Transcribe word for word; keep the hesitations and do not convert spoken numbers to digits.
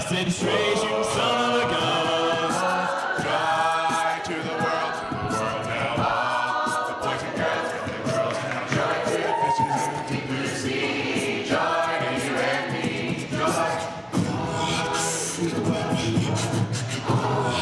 Steady straight, shooting son of a gun. Dry to the world, to the world now. The boys and girls and the girls now. Dry to the fishes in the deep blue sea. Dry to you and me. Dry.